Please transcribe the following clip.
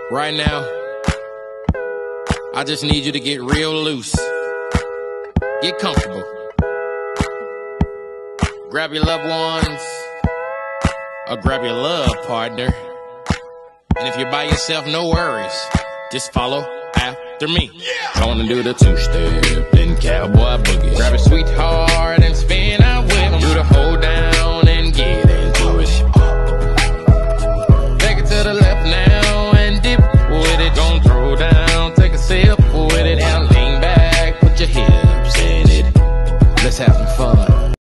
Right now, I just need you to get real loose. Get comfortable. Grab your loved ones, or grab your love partner. And if you're by yourself, no worries. Just follow after me. I wanna do the two-step, then cowboy boogie. Grab a sweetheart